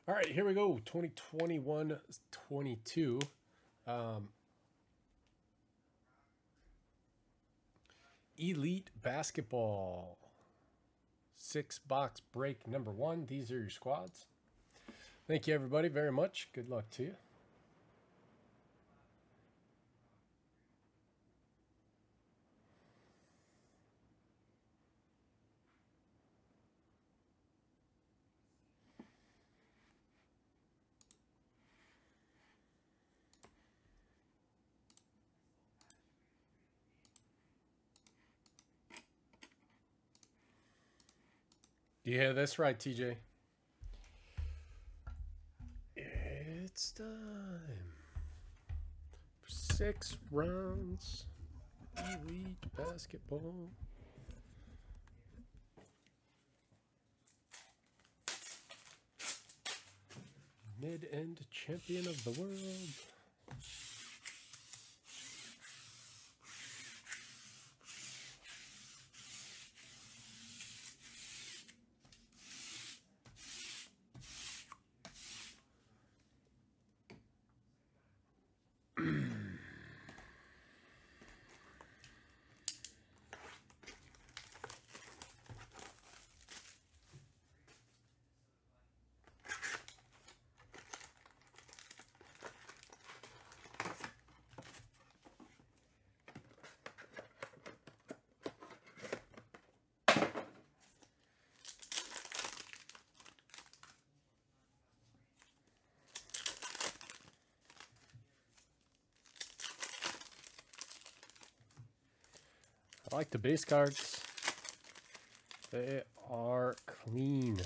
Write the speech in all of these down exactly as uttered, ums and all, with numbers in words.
All right, here we go. twenty twenty-one twenty-two. Um, Elite Basketball. Six box break number one. These are your squads. Thank you, everybody, very much. Good luck to you. Do you hear this right, T J? It's time for six rounds. Elite Basketball. Mid-end champion of the world. I like the base cards. They are clean.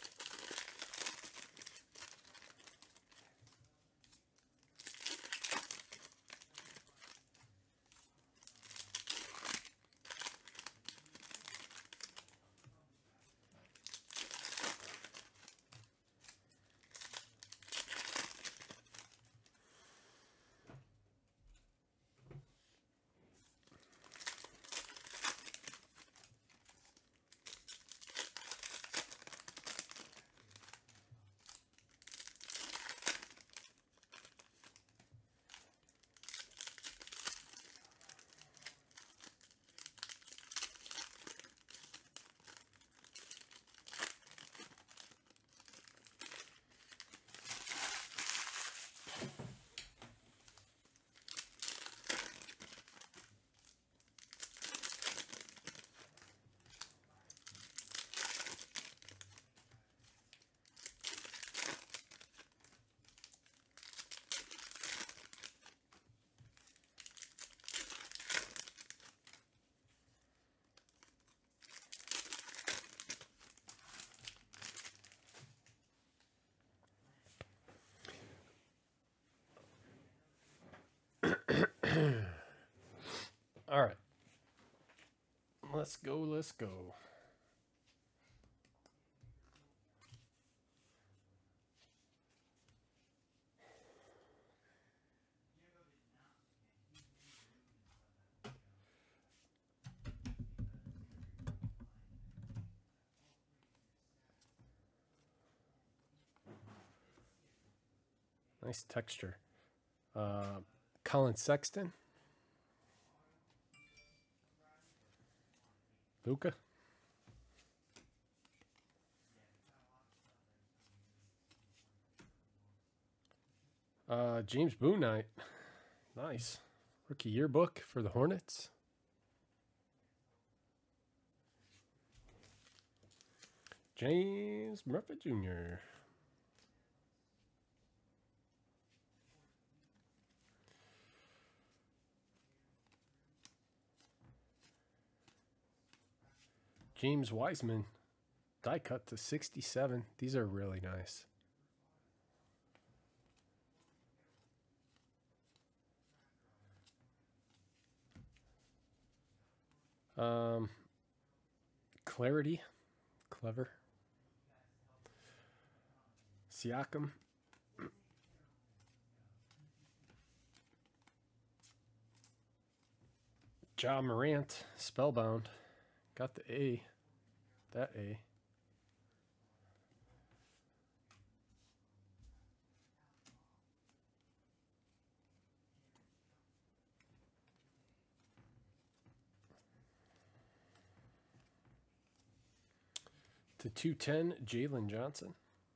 All right. Let's go, let's go. Nice texture. Uh, Colin Sexton. Luka. Uh, James Bouknight. Nice. Rookie yearbook for the Hornets. James Murphy Junior James Wiseman. Die cut to sixty-seven. These are really nice. Um, Clarity. Clever. Siakam. Ja Morant. Spellbound. Got the A. That A. to two ten, Jalen Johnson.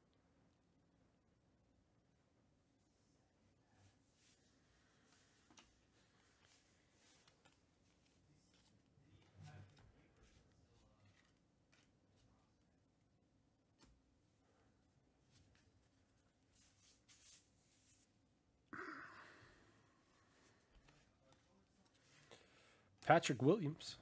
Patrick Williams.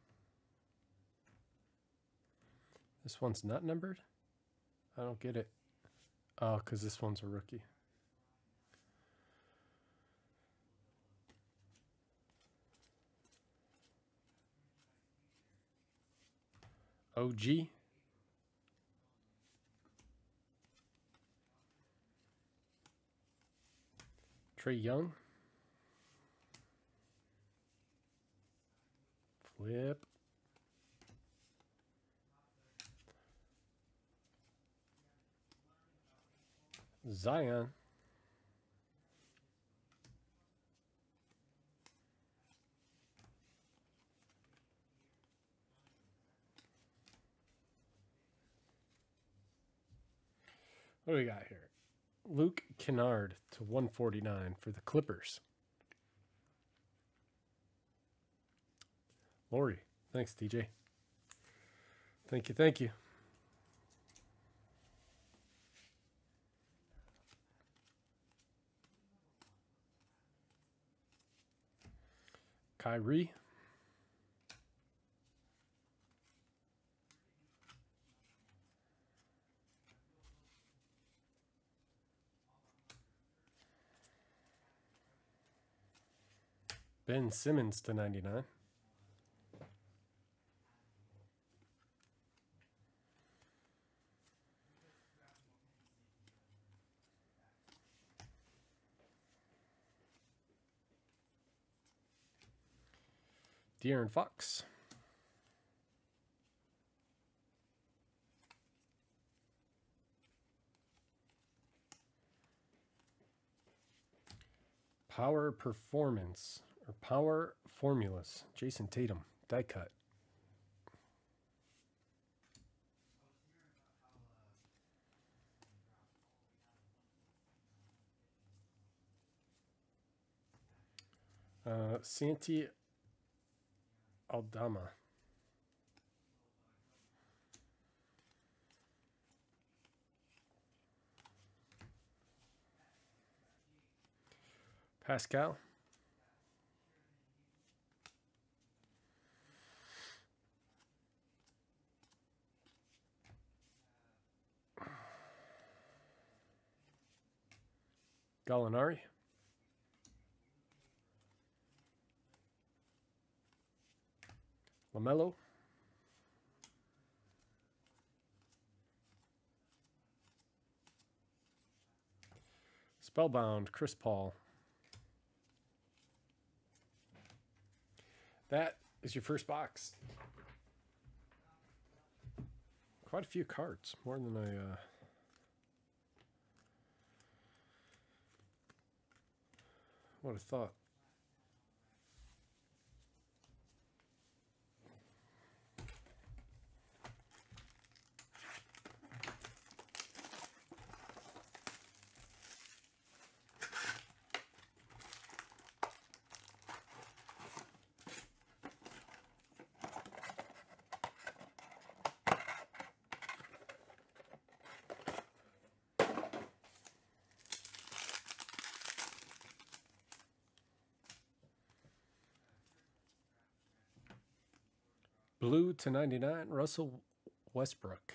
This one's not numbered? I don't get it. Oh, because this one's a rookie. O G. Trey Young. Flip. Zion. What do we got here? Luke Kennard to one forty-nine for the Clippers. Lori, thanks, D J. Thank you, thank you. Kyrie. Ben Simmons to ninety-nine. De'Aaron Fox. Power Performance or Power Formulas. Jason Tatum, die cut. Uh, Santi Aldama. Pascal. Gallinari. LaMelo. Spellbound, Chris Paul. That is your first box. Quite a few cards, more than I uh, would have thought. Blue to ninety-nine, Russell Westbrook.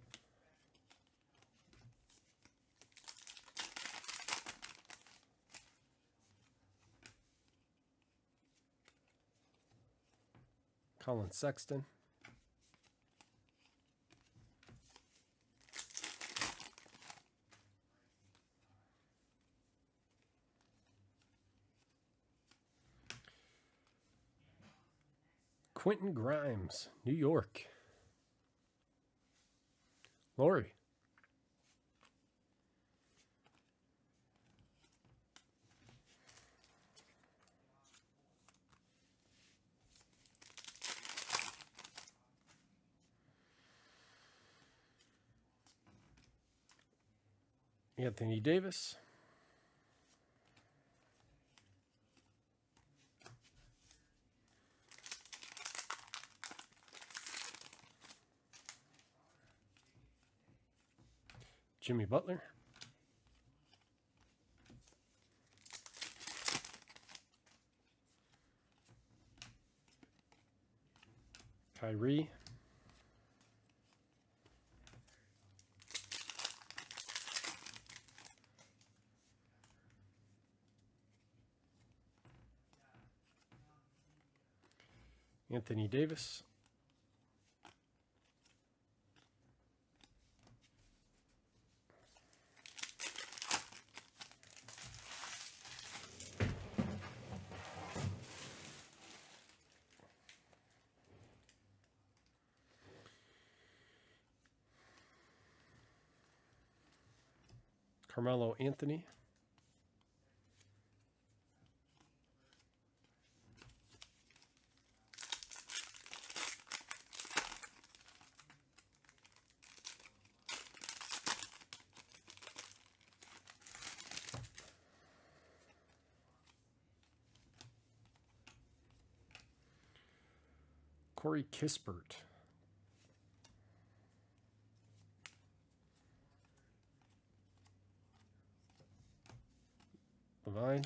Colin Sexton. Quentin Grimes, New York. Lori. Anthony Davis. Jimmy Butler. Kyrie. Anthony Davis. Carmelo Anthony. Corey Kispert. Levine.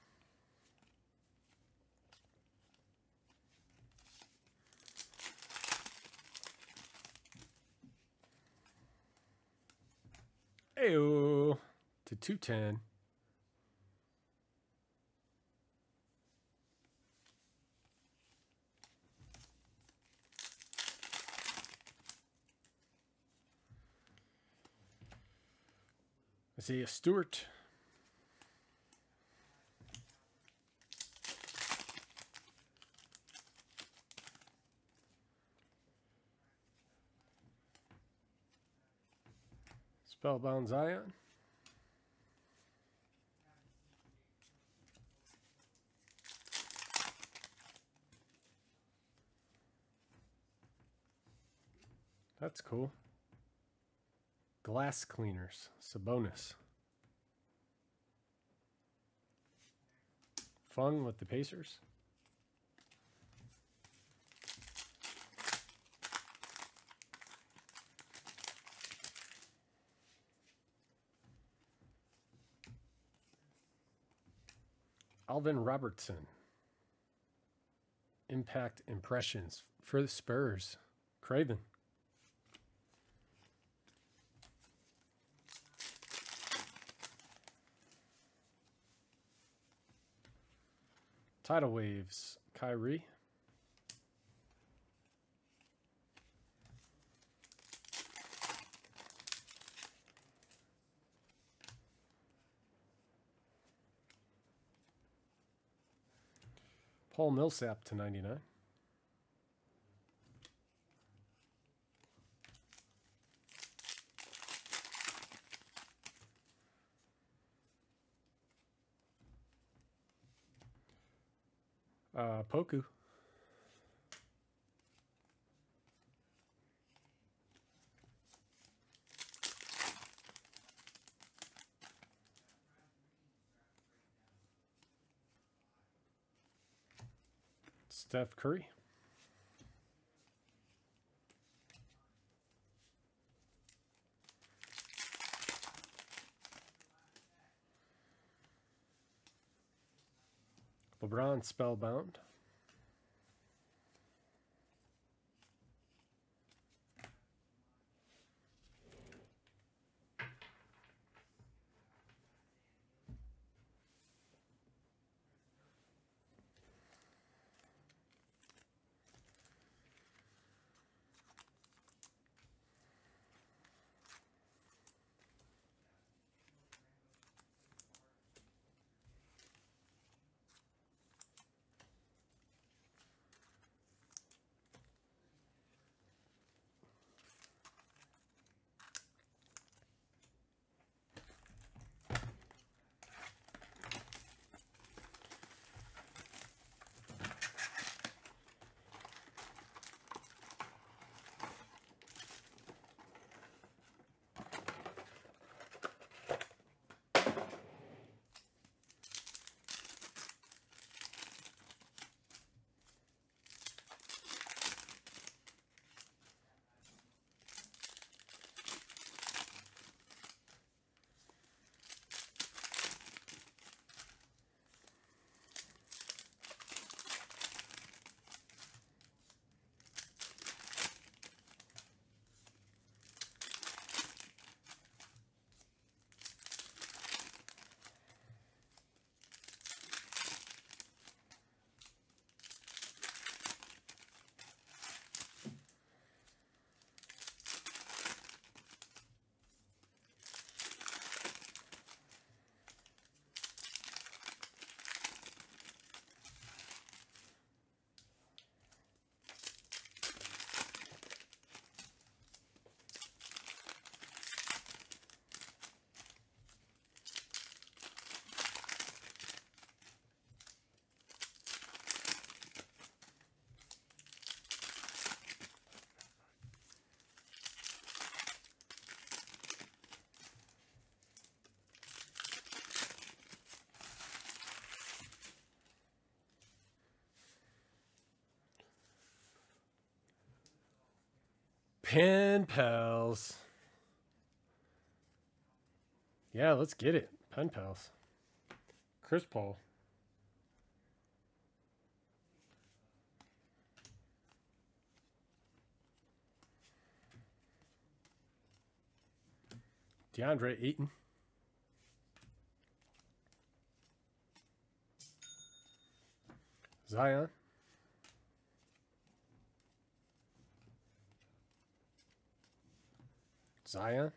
Ayo to two ten. Isaiah Stewart. Spellbound Zion. That's cool. Glass Cleaners. Sabonis. Fung with the Pacers. Alvin Robertson. Impact Impressions for the Spurs. Craven. Tidal Waves. Kyrie. Paul Millsap to ninety-nine. Uh, Poku. Steph Curry. LeBron Spellbound. Pen pals. Yeah, let's get it. Pen pals. Chris Paul. DeAndre Ayton. Zion. Zion.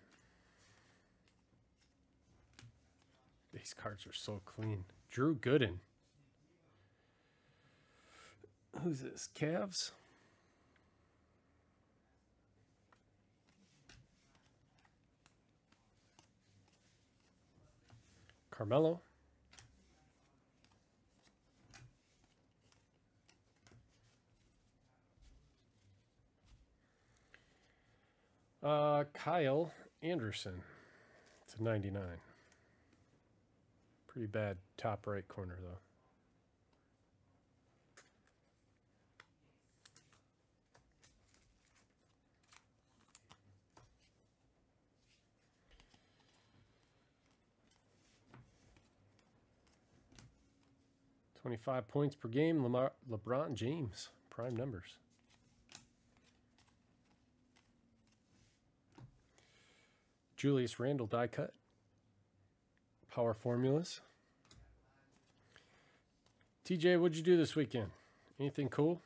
These cards are so clean. Drew Gooden. Who's this? Cavs? Carmelo. Uh, Kyle Anderson to ninety-nine. Pretty bad top right corner, though. twenty-five points per game, Lamar, LeBron James, prime numbers. Julius Randle die cut. Power formulas. T J, what'd you do this weekend? Anything cool?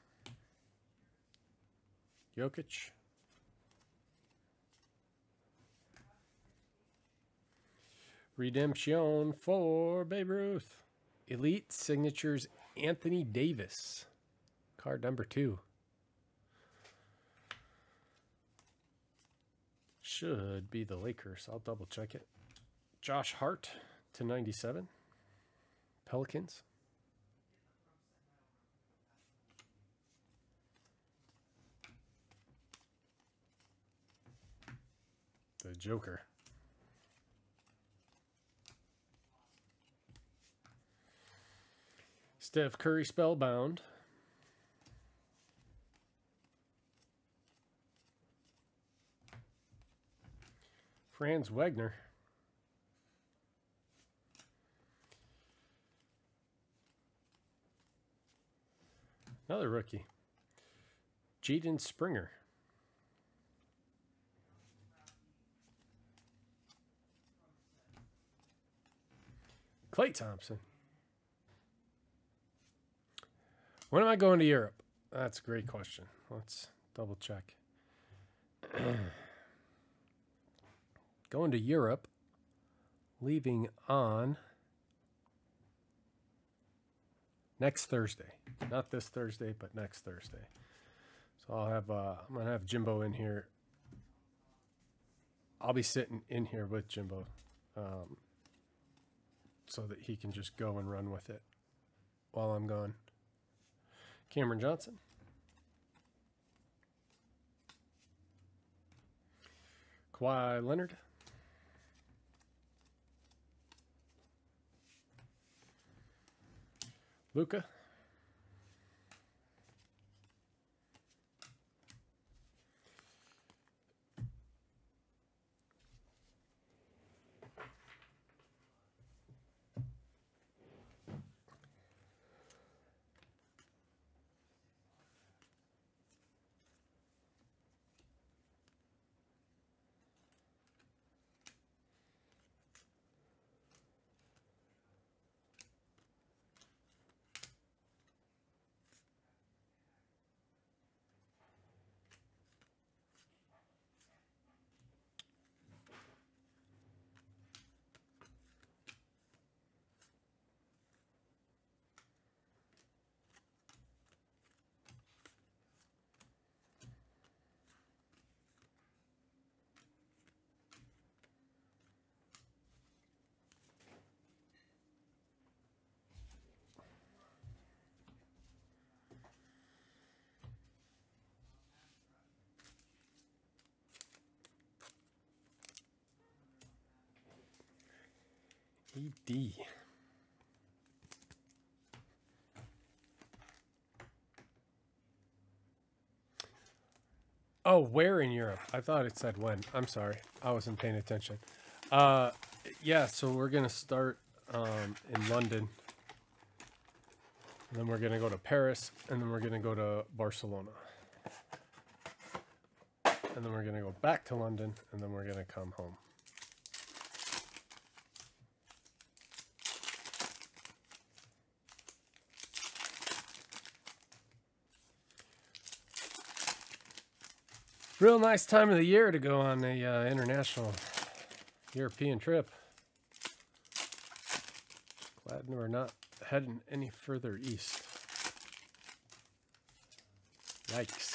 Jokic. Redemption for Babe Ruth. Elite Signatures, Anthony Davis. Card number two. Should be the Lakers. I'll double check it. Josh Hart to ninety-seven. Pelicans. The Joker. Steph Curry Spellbound. Franz Wagner. Another rookie. Jaden Springer. Klay Thompson. When am I going to Europe? That's a great question. Let's double check. Going to Europe, leaving on next Thursday. Not this Thursday, but next Thursday. So I'll have, uh, I'm going to have Jimbo in here. I'll be sitting in here with Jimbo um, so that he can just go and run with it while I'm gone. Cameron Johnson. Kawhi Leonard. Luka. E D. Oh, where in Europe? I thought it said when. I'm sorry. I wasn't paying attention. Uh, yeah, so we're going to start um, in London. And then we're going to go to Paris. And then we're going to go to Barcelona. And then we're going to go back to London. And then we're going to come home. Real nice time of the year to go on a uh, international European trip. Glad we're not heading any further east. Yikes.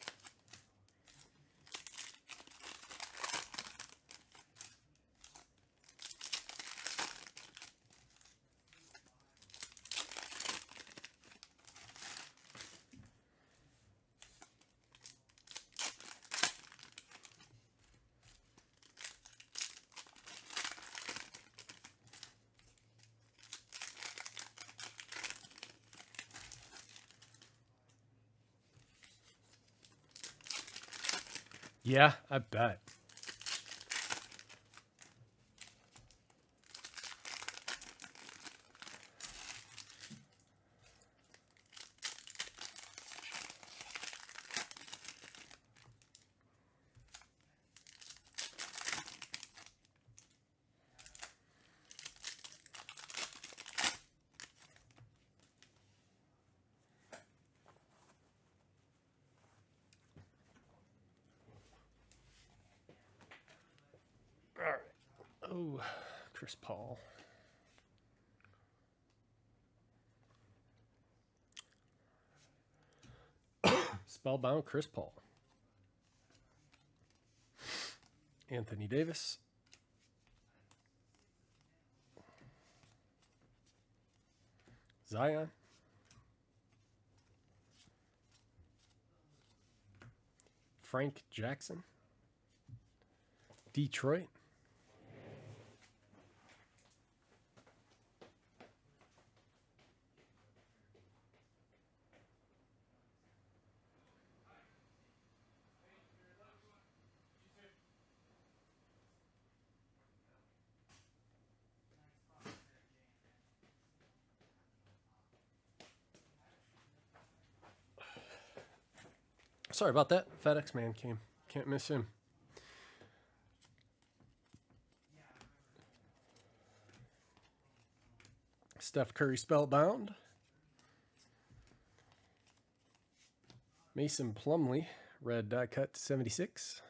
Yeah, I bet. Oh, Chris Paul. Spellbound Chris Paul. Anthony Davis. Zion. Frank Jackson. Detroit. Sorry about that. FedEx man came. Can't miss him. Steph Curry spellbound. Mason Plumlee, red die cut seventy-six.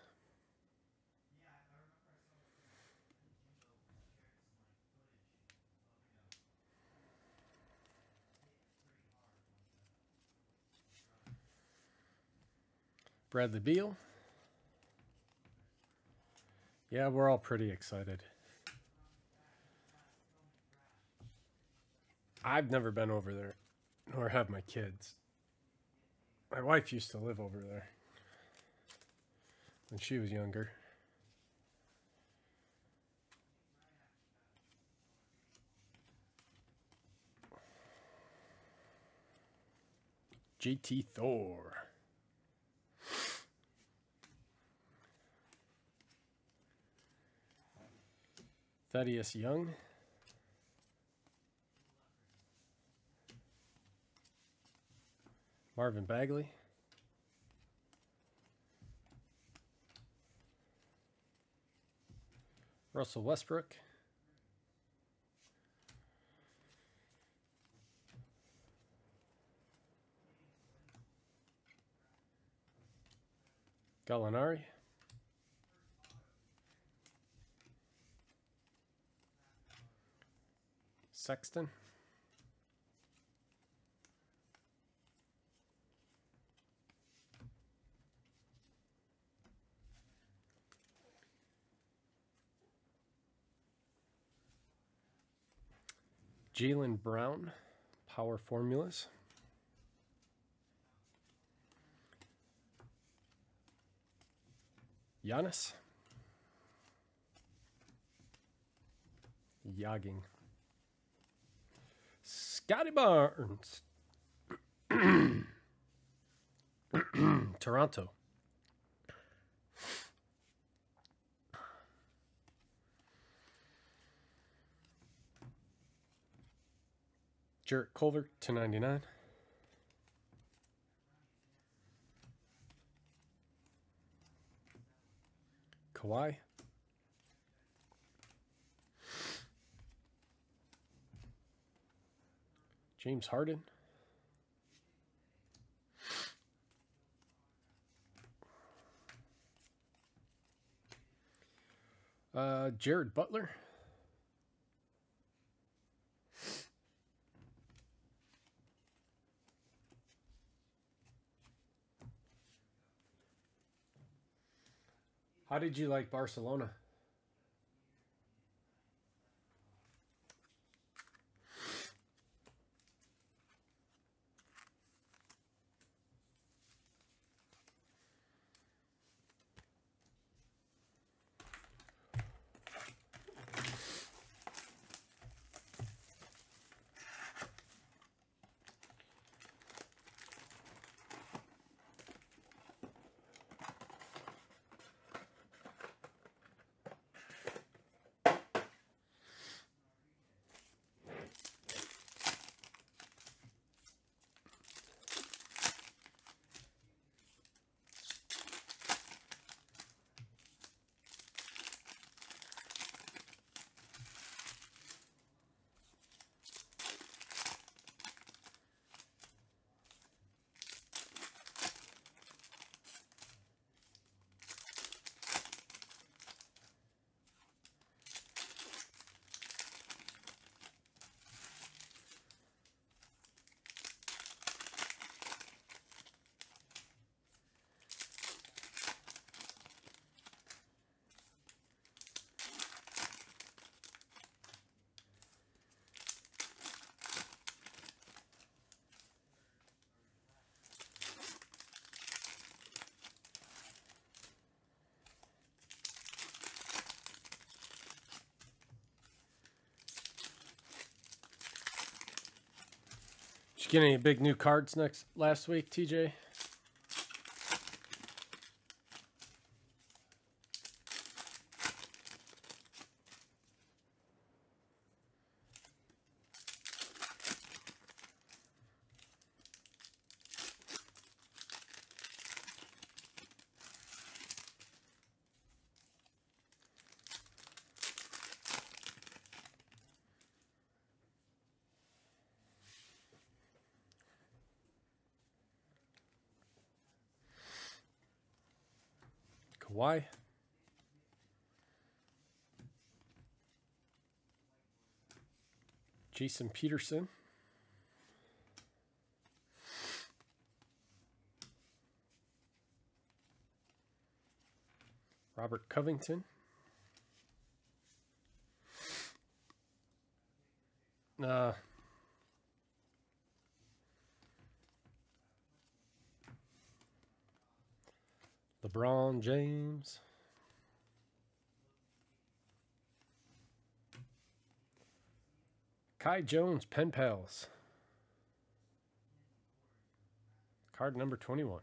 Bradley Beal. Yeah, we're all pretty excited. I've never been over there, nor have my kids. My wife used to live over there when she was younger. J T Thor. Thaddeus Young. Marvin Bagley. Russell Westbrook. Gallinari. Sexton. Jaylen Brown, Power Formulas. Giannis. Yogging. Scotty Barnes. Toronto. Jarrett Culver to ninety-nine. Kawhi. James Harden. Uh, Jared Butler. How did you like Barcelona? Did you get any big new cards next last week, T J? Kawhi. Jason Peterson. Robert Covington. Uh, LeBron James. Kai Jones, Pen Pals. Card number twenty-one.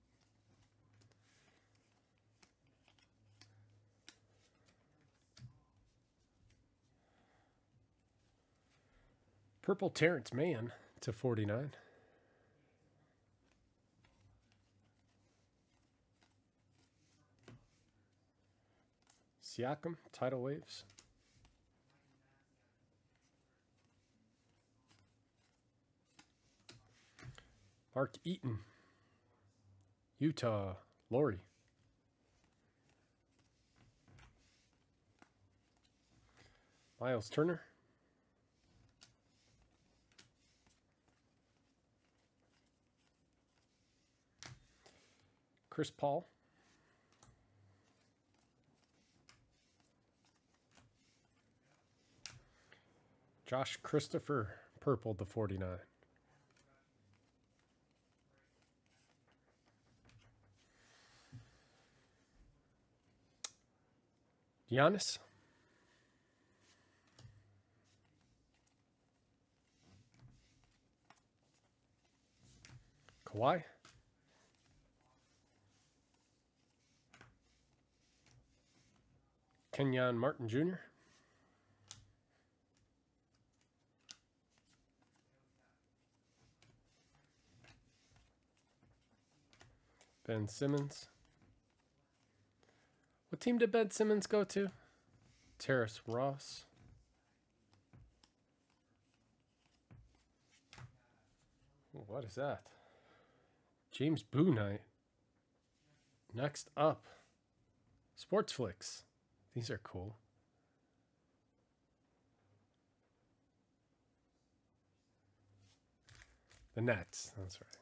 Purple Terrence Mann to forty-nine. Siakam, Tidal Waves. Mark Eaton, Utah, Laurie. Miles Turner. Chris Paul. Josh Christopher, purple to forty-nine. Giannis. Kawhi. Kenyon Martin Junior Ben Simmons. What team did Ben Simmons go to? Terrace Ross. What is that? James Bouknight. Next up, Sports Flicks. These are cool. The Nets, that's right.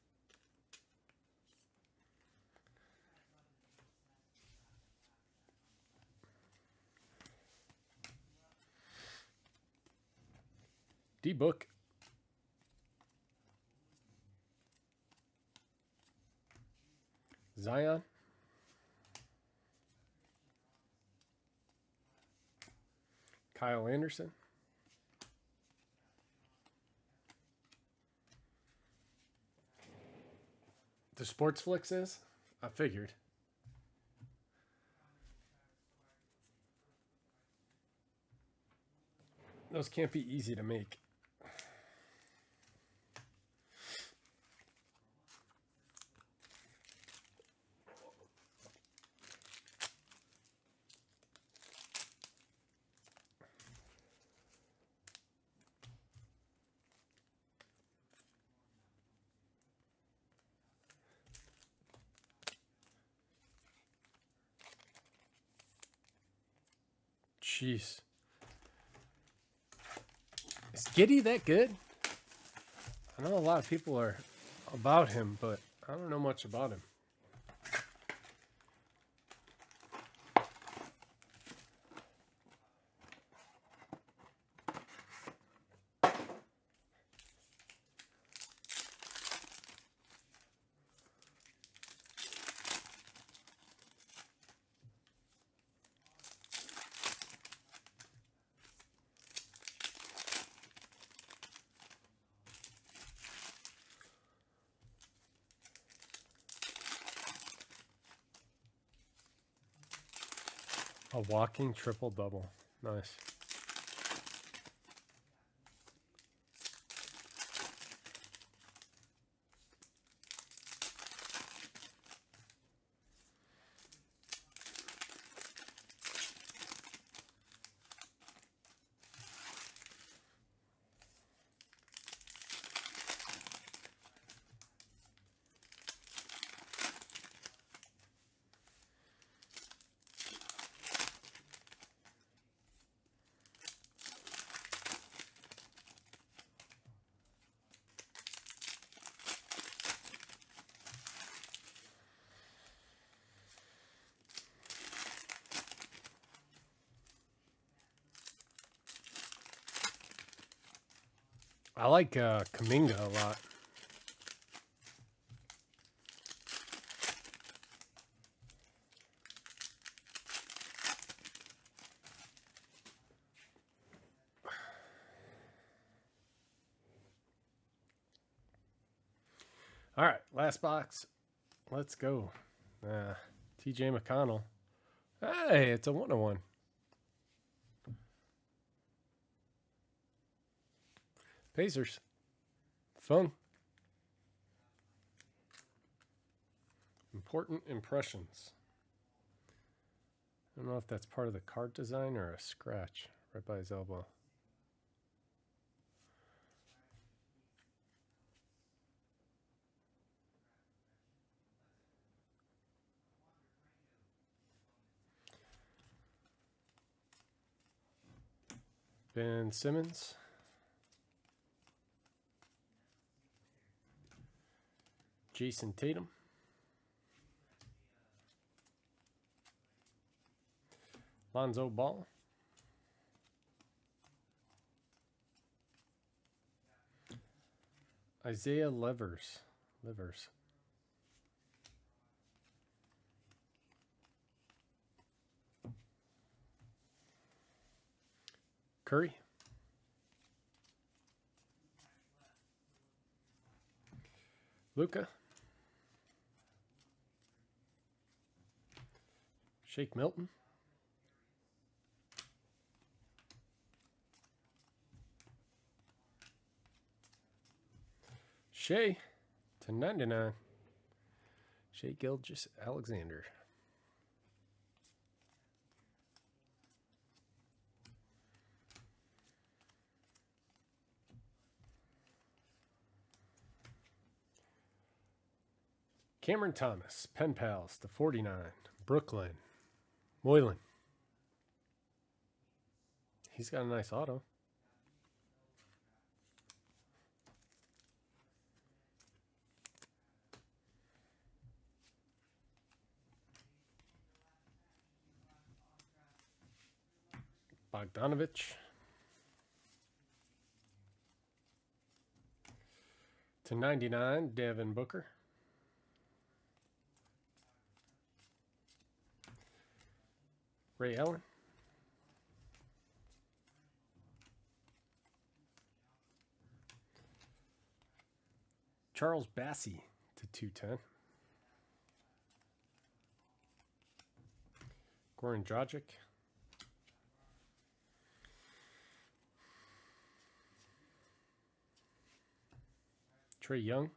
D-Book. Zion. Kyle Anderson. The Sports Flicks is? I figured. Those can't be easy to make. Jeez. Is Giddey that good? I know a lot of people are about him, but I don't know much about him. A walking triple-double. Nice. I like uh, Kuminga a lot. All right, last box. Let's go. Uh, T J McConnell. Hey, it's a one oh one. Pacers. Fun. Important impressions. I don't know if that's part of the card design or a scratch right by his elbow. Ben Simmons. Jason Tatum. Lonzo Ball. Isaiah Livers. Livers. Curry. Luka. Shake Milton. Shea to ninety-nine. Shea Shea Gilgeous Alexander. Cameron Thomas, Pen Pals to forty-nine. Brooklyn. Moylan. He's got a nice auto. Bogdanovich. To ninety-nine, Devin Booker. Ray Allen. Charles Bassey to two ten. Goran Dragic. Trae Young.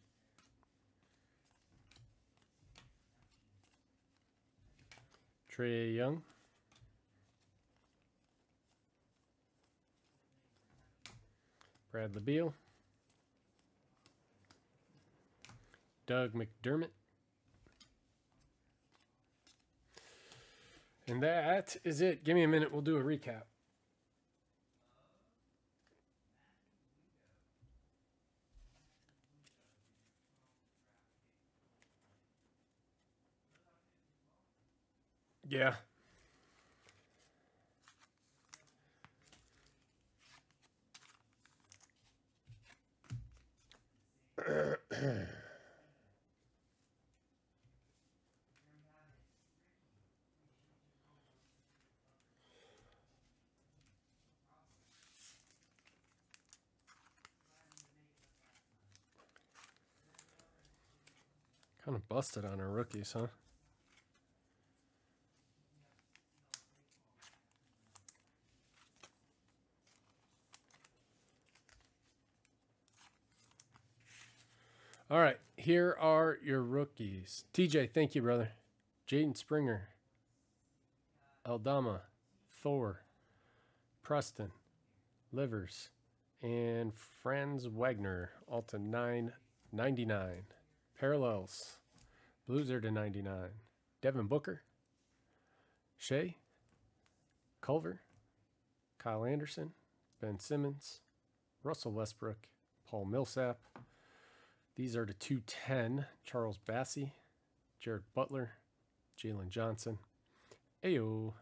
Trae Young. Bradley Beal. Doug McDermott. And that is it. Give me a minute. We'll do a recap. Yeah. Kind of busted on our rookies, huh? All right, here are your rookies. T J, thank you, brother. Jaden Springer. Aldama. Thor. Preston. Livers. And Franz Wagner. All to nine ninety-nine. Parallels. Blues are to ninety-nine. Devin Booker. Shea. Culver. Kyle Anderson. Ben Simmons. Russell Westbrook. Paul Millsap. These are to two ten. Charles Bassey. Jared Butler. Jalen Johnson. Ayo.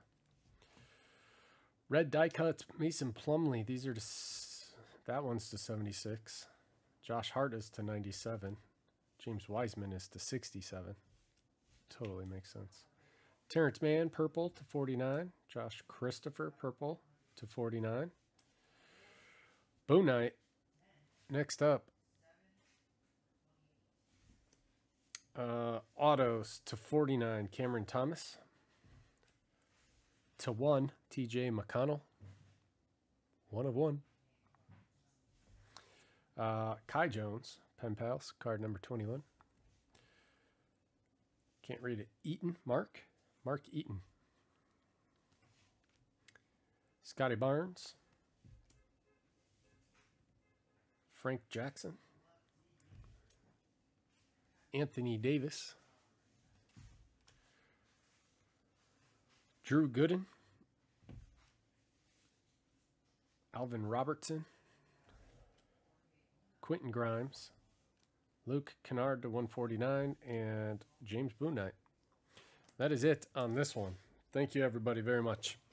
Red die cuts. Mason Plumlee. These are to... That one's to seventy-six. Josh Hart is to ninety-seven. James Wiseman is to sixty-seven. Totally makes sense. Terrence Mann, purple to forty-nine. Josh Christopher, purple to forty-nine. Boone Knight. Next up. Uh, autos to forty-nine. Cameron Thomas. To one. T J McConnell. One of one. Uh, Kai Jones. Pen Pals. Card number twenty-one. Can't read it. Eaton. Mark. Mark Eaton. Scotty Barnes. Frank Jackson. Anthony Davis. Drew Gooden. Alvin Robertson. Quentin Grimes. Luke Kennard to one forty-nine. And James Boone Knight. That is it on this one. Thank you, everybody, very much.